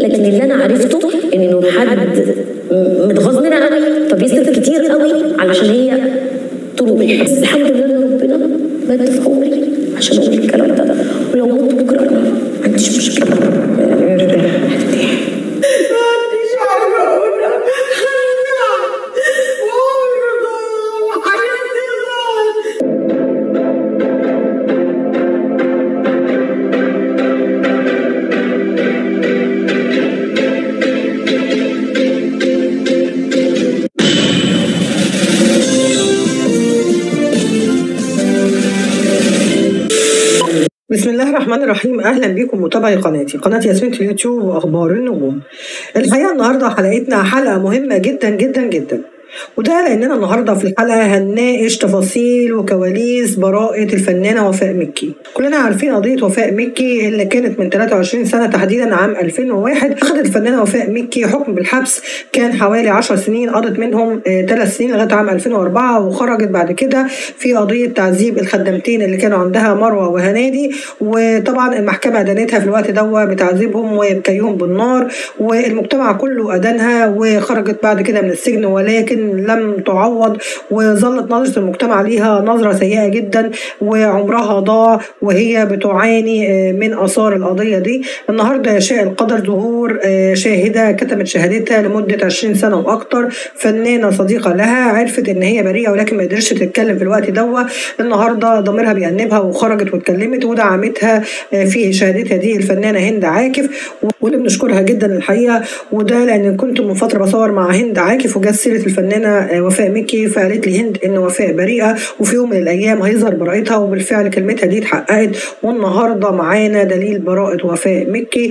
لكن اللي انا عرفته انه حد متغاظ منها قوي فبيصرف كتير قوي علشان هي تروح. بس الحمد لله ان ربنا مد في عمري عشان اقول الكلام ده، ولو مت بكره انا ما عنديش مشكله. بسم الله الرحمن الرحيم. اهلا بكم متابعي قناه ياسمين اليوتيوب واخبار النجوم. الحقيقه النهارده حلقتنا حلقه مهمه جدا جدا جدا، وده لاننا النهارده في الحلقه هنناقش تفاصيل وكواليس براءه الفنانه وفاء مكي. كلنا عارفين قضيه وفاء مكي اللي كانت من 23 سنه تحديدا عام 2001. اخذت الفنانه وفاء مكي حكم بالحبس كان حوالي 10 سنين، قضت منهم 3 سنين لغايه عام 2004، وخرجت بعد كده في قضيه تعذيب الخدامتين اللي كانوا عندها مروه وهنادي. وطبعا المحكمه ادانتها في الوقت ده بتعذيبهم وبكيهم بالنار، والمجتمع كله ادانها وخرجت بعد كده من السجن، ولكن لم تعوض، وظلت نظرة المجتمع ليها نظرة سيئة جدا، وعمرها ضاع وهي بتعاني من آثار القضية دي. النهارده يشاء القدر ظهور شاهدة كتبت شهادتها لمدة 20 سنة وأكتر، فنانة صديقة لها عرفت إن هي بريئة ولكن ما قدرتش تتكلم في الوقت ده. النهارده ضميرها بيأنبها وخرجت واتكلمت ودعمتها في شهادتها دي الفنانة هند عاكف، واللي بنشكرها جدا الحقيقة. وده لأن كنت من فترة بصور مع هند عاكف وجت سيرة الفنانة وفاء مكي، فقالت لي هند ان وفاء بريئه وفي يوم من الايام هيظهر براءتها، وبالفعل كلمتها دي اتحققت. والنهارده معانا دليل براءه وفاء مكي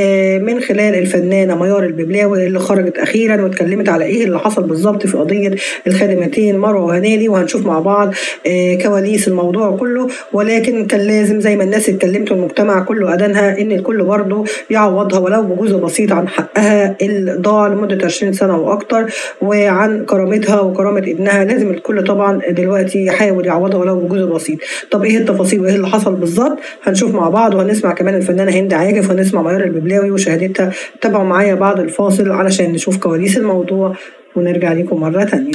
من خلال الفنانه ميار الببلاوي اللي خرجت اخيرا واتكلمت على ايه اللي حصل بالظبط في قضيه الخادمتين مروه وهنادي، وهنشوف مع بعض كواليس الموضوع كله. ولكن كان لازم زي ما الناس اتكلمت والمجتمع كله ادانها ان الكل برضه يعوضها ولو بجزء بسيط عن حقها اللي ضاع لمده 20 سنه واكتر، وعن كرامتها وكرامة ابنها. لازم الكل طبعا دلوقتي يحاول يعوضها ولو بجزء بسيط. طب ايه التفاصيل وايه اللي حصل بالظبط؟ هنشوف مع بعض، وهنسمع كمان الفنانة هند عاكف، وهنسمع ميار الببلاوي وشهادتها. تابعوا معايا بعد الفاصل علشان نشوف كواليس الموضوع ونرجع لكم مرة تانية.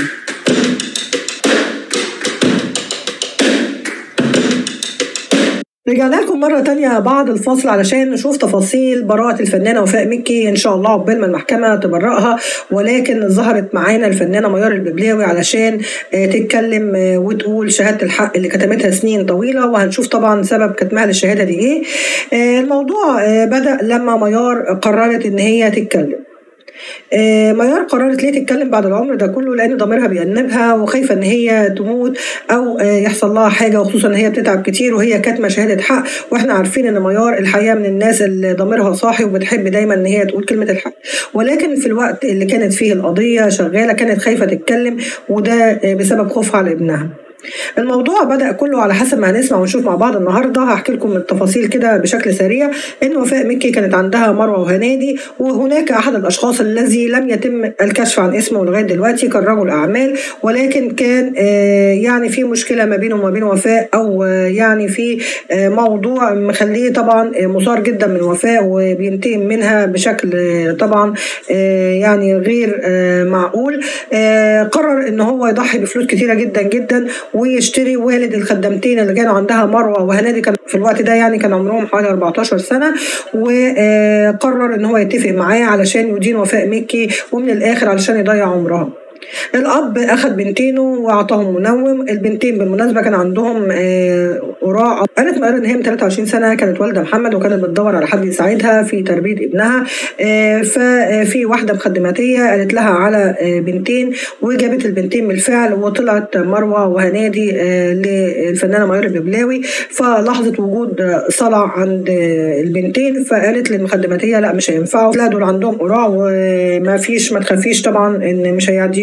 رجعنا لكم مرة تانية بعد الفاصل علشان نشوف تفاصيل براءة الفنانة وفاء مكي إن شاء الله عقبال ما المحكمة تبرئها. ولكن ظهرت معانا الفنانة ميار الببلاوي علشان تتكلم وتقول شهادة الحق اللي كتمتها سنين طويلة، وهنشوف طبعا سبب كتمها للشهادة دي إيه. الموضوع بدأ لما ميار قررت إن هي تتكلم. ميار قررت ليه تتكلم بعد العمر ده كله؟ لان ضميرها بيأنبها وخايفه ان هي تموت او يحصل لها حاجه، وخصوصا ان هي بتتعب كتير وهي كاتمه شهاده حق. واحنا عارفين ان ميار الحقيقه من الناس اللي ضميرها صاحي وبتحب دايما ان هي تقول كلمه الحق، ولكن في الوقت اللي كانت فيه القضيه شغاله كانت خايفه تتكلم، وده بسبب خوفها على ابنها. الموضوع بدأ كله على حسب ما هنسمع ونشوف مع بعض النهارده. هحكي لكم التفاصيل كده بشكل سريع. ان وفاء مكي كانت عندها مروه وهنادي، وهناك احد الاشخاص الذي لم يتم الكشف عن اسمه لغايه دلوقتي كان رجل اعمال، ولكن كان يعني في مشكله ما بينه وما بين وفاء، او يعني في موضوع مخليه طبعا مثار جدا من وفاء وبينتقم منها بشكل طبعا يعني غير معقول. قرر ان هو يضحي بفلوس كتيره جدا جدا ويشتري والد الخدامتين اللي كانوا عندها مروه وهنادي، كان في الوقت ده يعني كان عمرهم حوالي 14 سنه، وقرر ان هو يتفق معاه علشان يدين وفاء مكي، ومن الاخر علشان يضيع عمرها. الاب اخذ بنتينه واعطاهم منوم. البنتين بالمناسبه كان عندهم قراء. قالت ميار ان هي من 23 سنه كانت والده محمد وكانت بتدور على حد يساعدها في تربيه ابنها، ففي واحده مخدماتيه قالت لها على بنتين وجابت البنتين بالفعل، وطلعت مروه وهنادي للفنانه ميار الببلاوي، فلاحظت وجود صلع عند البنتين، فقالت للمخدماتيه لا مش هينفعوا، لا دول عندهم قراء وما فيش، ما تخافيش طبعا ان مش هيعدي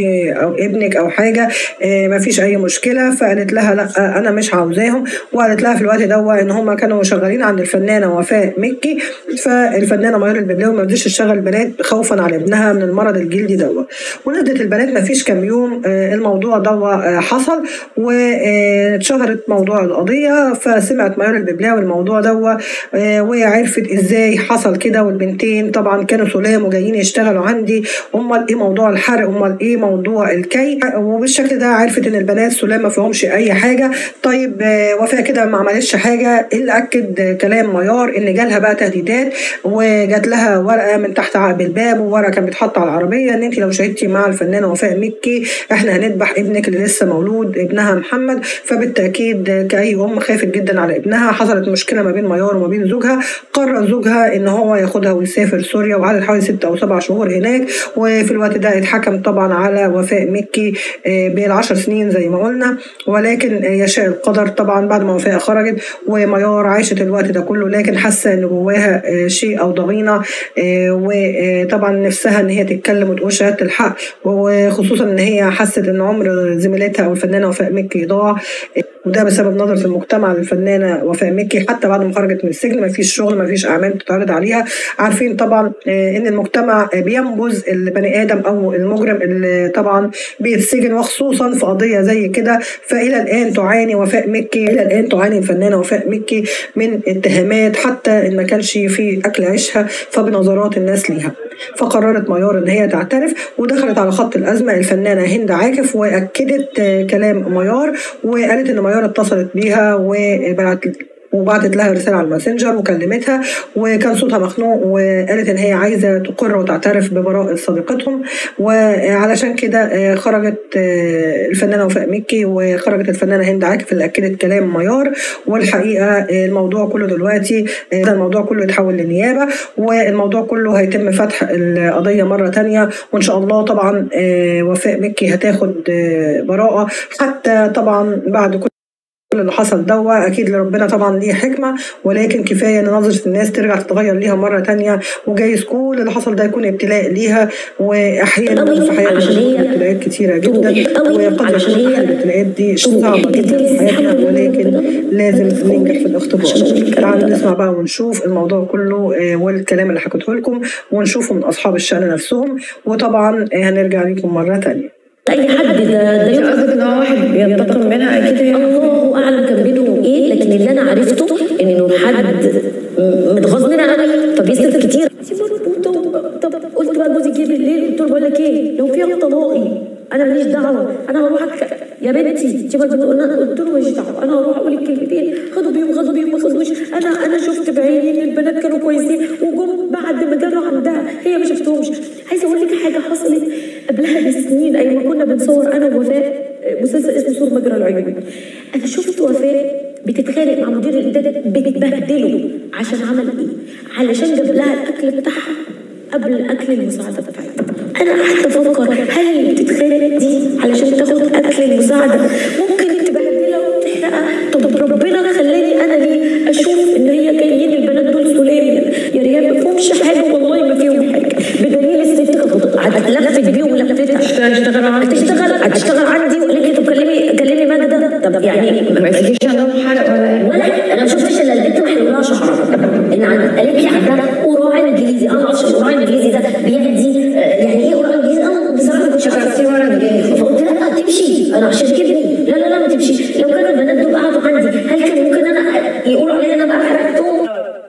او ابنك او حاجه ما فيش اي مشكله. فقالت لها لا انا مش عاوزاهم، وقالت لها في الوقت ده ان هم كانوا شغالين عند الفنانه وفاء مكي، فالفنانه ميار الببلاوي ما رضتش تشغل البنات خوفا على ابنها من المرض الجلدي ونزلت البنات. ما فيش كام يوم الموضوع حصل واتشهرت موضوع القضيه، فسمعت ميار الببلاوي الموضوع وعرفت ازاي حصل كده. والبنتين طبعا كانوا سلام وجايين يشتغلوا عندي، امال ايه موضوع الحرق، امال ايه موضوع الكي، وبالشكل ده عرفت ان البنات سلام ما فيهمش اي حاجه. طيب وفاء كده ما عملتش حاجه، اللي اكد كلام ميار ان جالها بقى تهديدات، وجات لها ورقه من تحت عقب الباب، وورقه كانت بتحط على العربيه ان انت لو شهدتي مع الفنانه وفاء مكي احنا هنذبح ابنك اللي لسه مولود، ابنها محمد. فبالتاكيد كاي ام خافت جدا على ابنها. حصلت مشكله ما بين ميار وما بين زوجها، قرر زوجها ان هو ياخدها ويسافر سوريا، وقعدت حوالي 6 أو 7 شهور هناك. وفي الوقت ده اتحكم طبعا على وفاء مكي ب10 سنين زي ما قلنا، ولكن يشاء القدر طبعا بعد ما وفاء خرجت وميار عاشت الوقت ده كله، لكن حاسه ان جواها شيء او ضغينه، وطبعا نفسها ان هي تتكلم وتقول شهاده الحق، وخصوصا ان هي حست ان عمر زميلتها او الفنانه وفاء مكي ضاع، وده بسبب نظره المجتمع للفنانه وفاء مكي. حتى بعد ما خرجت من السجن ما فيش شغل، ما فيش اعمال بتتعرض عليها. عارفين طبعا ان المجتمع بينبذ البني ادم او المجرم اللي طبعا بيتسجن، وخصوصا في قضيه زي كده. فالى الان تعاني وفاء مكي، الى الان تعاني الفنانه وفاء مكي من اتهامات، حتى ان ما كانش في اكل عيشها فبنظرات الناس ليها. فقررت ميار ان هي تعترف، ودخلت على خط الازمه الفنانه هند عاكف، واكدت كلام ميار، وقالت ان ميار اتصلت بيها وبعتت لها رسالة على الماسنجر وكلمتها، وكان صوتها مخنوق، وقالت ان هي عايزة تقر وتعترف ببراءة صديقتهم. وعلشان كده خرجت الفنانة وفاء مكي وخرجت الفنانة هند عاكف اللي اكدت كلام ميار. والحقيقة الموضوع كله دلوقتي الموضوع كله يتحول للنيابة، والموضوع كله هيتم فتح القضية مرة تانية، وان شاء الله طبعا وفاء مكي هتاخد براءة. حتى طبعا بعد كل اللي حصل اكيد لربنا طبعا ليه حكمه، ولكن كفايه ان نظره الناس ترجع تتغير ليها مره تانية، وجايز كل اللي حصل ده يكون ابتلاء ليها. واحيانا في حياتنا ابتلاءات كتيره جدا، وقد يكون الابتلاءات دي صعبه جدا في حياتنا، ولكن لازم ننجح في الاختبار. تعالوا نسمع بقى ونشوف الموضوع كله والكلام اللي حكيته لكم، ونشوفه من اصحاب الشأن نفسهم، وطبعا هنرجع لكم مره تانية. اي حد ده قصدك ان هو واحد بينتقم منها اكيد، الله اعلم كان بينهم ايه، لكن اللي انا عرفته انه حد متغاظ منها قوي فبيصرف كتير. طب قلت بقى جوزي جه بالليل، قلت له بقول لك ايه، لو فيها طلاقي انا ماليش دعوه، انا هروح يا بنتي انت برضه قلت له ماليش دعوه، انا هروح اقول الكلمتين خدوا بيهم ما خدوش. انا شفت بعيني ان البنات كانوا كويسين، وجم بعد ما جروا عندها هي ما شفتهمش. عايزه اقول لك حاجه حصلت قبلها بسنين، ايام ما كنا بنصور انا ووفاء مسلسل اسمه سور مجرى العيون. انا شفت وفاء بتتخانق مع مدير الانتاج، بتبهدله عشان عمل ايه؟ علشان جاب لها الاكل بتاعها قبل اكل المساعده بتاعتها. انا قعدت افكر هل اللي بتتخانق دي علشان تاخد اكل المساعده ممكن تبهدلها وتحرقها؟ طب ربنا خلاني انا ليه اشوف ان هي جايين البنات دول سلام يا ريان ما فيهمش حاجه، والله ما فيهم حاجه، بدليل الست كانت لفت بيهم ولفتها هتشتغل عندي، وقالت لي طب كلمي ماجده. طب يعني ما فيش عندهم حاجه ولا انا ما شفتش الا البنت محلول لها شعرها ان قالت لي عندها قراع انجليزي. انا ما اعرفش القراع الانجليزي ده بيدي يعني ايه قراع انجليزي، انا بصراحه ما كنتش عارفه ورا انجليزي، فقلت لها تمشي انا عشان كده لا ما تمشيش. لو كانوا البنات دول قعدوا عندي هل كان ممكن انا يقولوا عليا انا بقى حرقتهم؟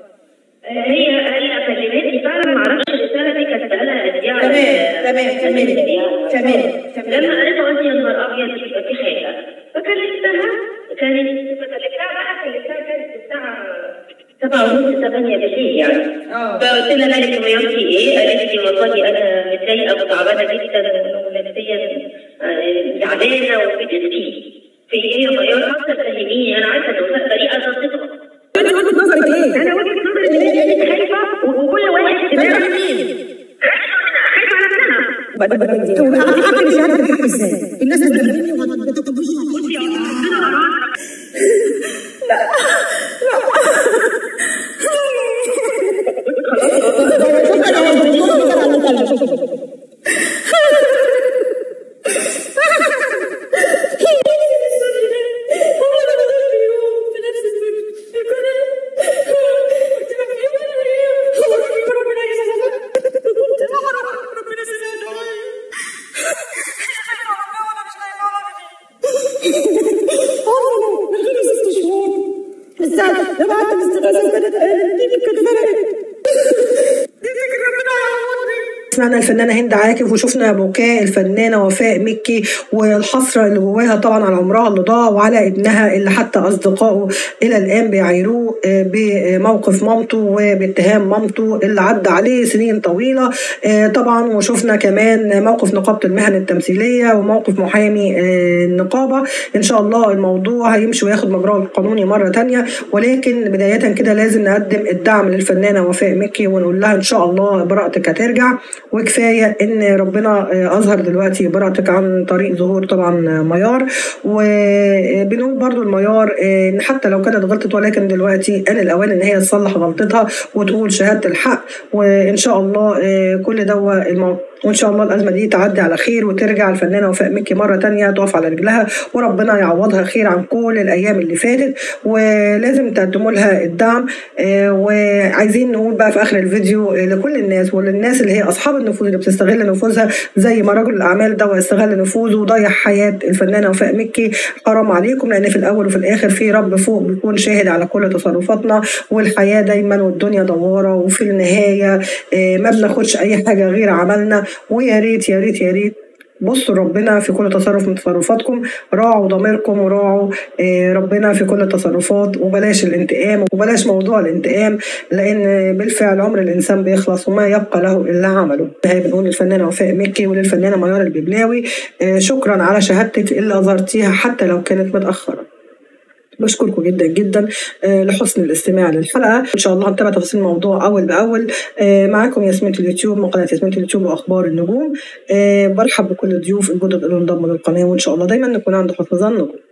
هي كلمتني فعلا، ما اعرفش الرساله دي كانت قالها قد ايه. تمام لما قالت قلت يا نهار ابيض يبقى في حاجه، فكلمتها كانت الساعه 7:30 8 بالليل يعني. فقلت لها مالك ميارتي ايه؟ قالت لي والله انا متضايقه وتعبانه جدا ونفسيا زعلانه وبتبكي. في ايه يا ميار؟ اكتر فهميني، انا عارفه ان وفاء بريئه صدقها. انت وجهه نظرك ايه؟ انا وجهه نظري ان هي خايفه، وكل واحد خايفه على نفسها. ازاي؟ الناس بتجبرني وما بتقبلش. سمعنا الفنانه هند عاكف وشفنا بكاء الفنانه وفاء مكي والحسره اللي جواها طبعا على عمرها اللي ضاع وعلى ابنها اللي حتى اصدقائه الى الان بيعايروه بموقف مامته وباتهام مامته اللي عدى عليه سنين طويله طبعا. وشفنا كمان موقف نقابه المهن التمثيليه وموقف محامي النقابه. ان شاء الله الموضوع هيمشي وياخد مجراه القانوني مره ثانيه، ولكن بدايه كده لازم نقدم الدعم للفنانه وفاء مكي ونقول لها ان شاء الله براءتك هترجع، وكفايه ان ربنا اظهر دلوقتي براءتك عن طريق ظهور طبعا ميار. وبنقول برضو الميار ان حتى لو كانت غلطت ولكن دلوقتي ان الاوان ان هي تصلح غلطتها وتقول شهاده الحق، وان شاء الله كل ده وان شاء الله الازمه دي تعدي على خير وترجع الفنانه وفاء مكي مره ثانيه تقف على رجلها وربنا يعوضها خير عن كل الايام اللي فاتت، ولازم تقدموا لها الدعم. وعايزين نقول بقى في اخر الفيديو لكل الناس وللناس اللي هي اصحاب النفوذ اللي بتستغل نفوذها زي ما رجل الاعمال ده استغل نفوذه وضيع حياه الفنانه وفاء مكي، حرام عليكم، لان في الاول وفي الاخر في رب فوق بيكون شاهد على كل تصرفاتنا، والحياه دايما والدنيا دواره، وفي النهايه ما بناخدش اي حاجه غير عملنا. ويا ريت يا ريت يا ريت بصوا ربنا في كل تصرف من تصرفاتكم، راعوا ضميركم وراعوا ربنا في كل التصرفات، وبلاش الانتقام وبلاش موضوع الانتقام، لان بالفعل عمر الانسان بيخلص وما يبقى له الا عمله. هي بنقول للفنانه وفاء مكي وللفنانه ميار الببلاوي شكرا على شهادتك اللي اظهرتيها حتى لو كانت متاخره. بشكركم جدا جدا لحسن الاستماع للحلقه. ان شاء الله هنتابع تفاصيل الموضوع اول باول. معاكم ياسمين اليوتيوب من قناه ياسمين اليوتيوب واخبار النجوم. برحب بكل الضيوف الجدد اللي انضموا للقناه، وان شاء الله دايما نكون عند حسن ظنكم.